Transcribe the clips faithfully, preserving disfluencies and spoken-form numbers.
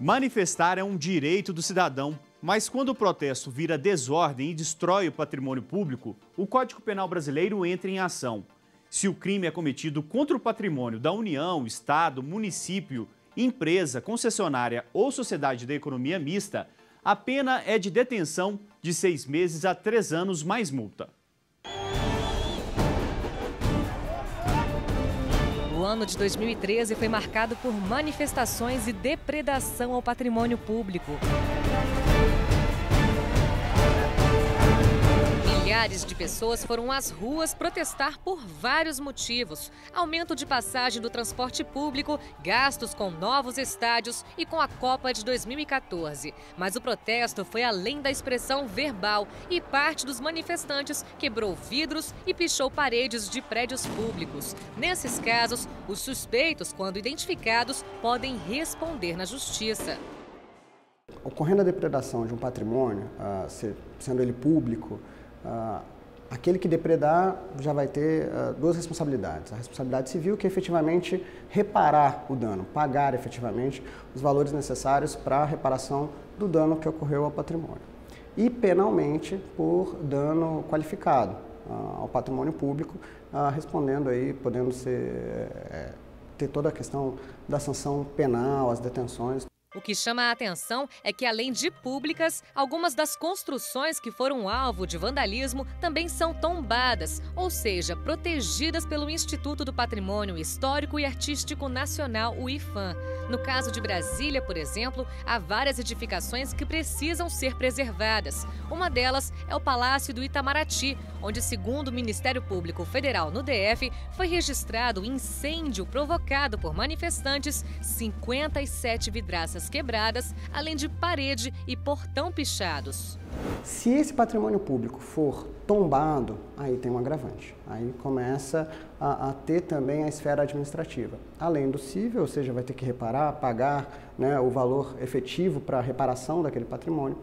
Manifestar é um direito do cidadão, mas quando o protesto vira desordem e destrói o patrimônio público, o Código Penal brasileiro entra em ação. Se o crime é cometido contra o patrimônio da União, Estado, município, empresa, concessionária ou sociedade da economia mista, a pena é de detenção de seis meses a três anos mais multa. O ano de dois mil e treze foi marcado por manifestações e depredação ao patrimônio público. Milhares de pessoas foram às ruas protestar por vários motivos. Aumento de passagem do transporte público, gastos com novos estádios e com a Copa de dois mil e quatorze. Mas o protesto foi além da expressão verbal e parte dos manifestantes quebrou vidros e pichou paredes de prédios públicos. Nesses casos, os suspeitos, quando identificados, podem responder na justiça. Ocorrendo a depredação de um patrimônio, sendo ele público, Uh, aquele que depredar já vai ter uh, duas responsabilidades. A responsabilidade civil, que é efetivamente reparar o dano, pagar efetivamente os valores necessários para a reparação do dano que ocorreu ao patrimônio. E penalmente por dano qualificado uh, ao patrimônio público, uh, respondendo aí, podendo ser, é, ter toda a questão da sanção penal, as detenções. O que chama a atenção é que, além de públicas, algumas das construções que foram alvo de vandalismo também são tombadas, ou seja, protegidas pelo Instituto do Patrimônio Histórico e Artístico Nacional, o IPHAN. No caso de Brasília, por exemplo, há várias edificações que precisam ser preservadas. Uma delas é o Palácio do Itamaraty, onde, segundo o Ministério Público Federal no D F, foi registrado incêndio provocado por manifestantes, cinquenta e sete vidraças quebradas, além de parede e portão pichados. Se esse patrimônio público for tombado, aí tem um agravante. Aí começa a, a ter também a esfera administrativa. Além do cível, ou seja, vai ter que reparar, pagar, né, o valor efetivo para a reparação daquele patrimônio.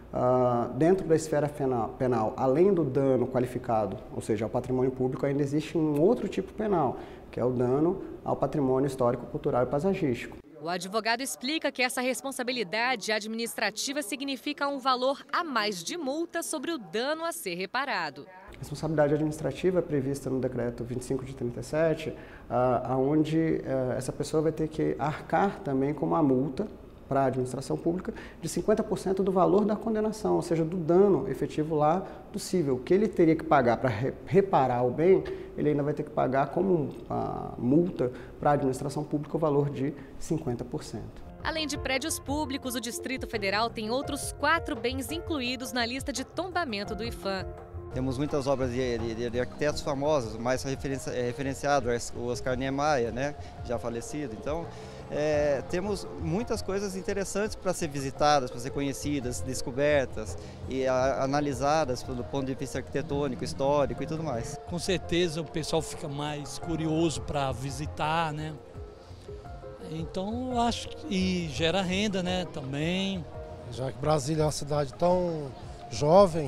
Uh, dentro da esfera penal, penal, além do dano qualificado, ou seja, ao patrimônio público, ainda existe um outro tipo penal, que é o dano ao patrimônio histórico, cultural e paisagístico. O advogado explica que essa responsabilidade administrativa significa um valor a mais de multa sobre o dano a ser reparado. A responsabilidade administrativa é prevista no decreto vinte e cinco de trinta e sete, uh, onde uh, essa pessoa vai ter que arcar também com uma multa para a administração pública de cinquenta por cento do valor da condenação, ou seja, do dano efetivo lá do cível. O que ele teria que pagar para re reparar o bem, ele ainda vai ter que pagar como a multa para a administração pública o valor de cinquenta por cento. Além de prédios públicos, o Distrito Federal tem outros quatro bens incluídos na lista de tombamento do IPHAN. Temos muitas obras de, de, de arquitetos famosos, mais referenci, é, referenciado o Oscar Niemeyer, né, já falecido. Então, é, temos muitas coisas interessantes para ser visitadas, para ser conhecidas, descobertas e a, analisadas do ponto de vista arquitetônico, histórico e tudo mais. Com certeza o pessoal fica mais curioso para visitar, né? Então, eu acho que gera renda, né, também. Já que Brasília é uma cidade tão jovem,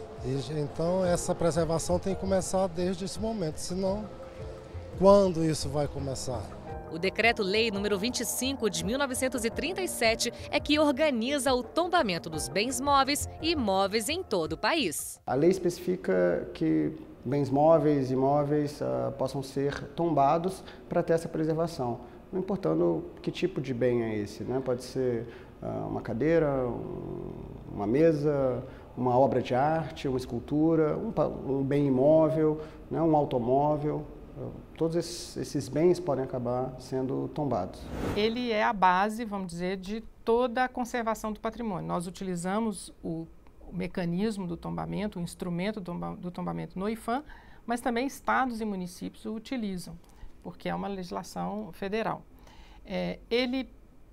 então essa preservação tem que começar desde esse momento, senão quando isso vai começar? O Decreto-Lei número vinte e cinco de mil novecentos e trinta e sete é que organiza o tombamento dos bens móveis e imóveis em todo o país. A lei especifica que bens móveis e imóveis uh, possam ser tombados para ter essa preservação, não importando que tipo de bem é esse, né? Pode ser uh, uma cadeira, um, uma mesa, uma obra de arte, uma escultura, um, um bem imóvel, né, um automóvel. Todos esses, esses bens podem acabar sendo tombados. Ele é a base, vamos dizer, de toda a conservação do patrimônio. Nós utilizamos o, o mecanismo do tombamento, o instrumento do, tomba, do tombamento no IPHAN, mas também estados e municípios o utilizam, porque é uma legislação federal. É, ele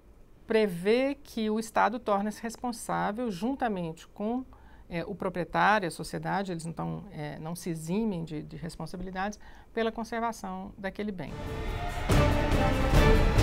prevê que o Estado torna-se responsável, juntamente com É, o proprietário, a sociedade, eles então, é, não se eximem de, de responsabilidades pela conservação daquele bem.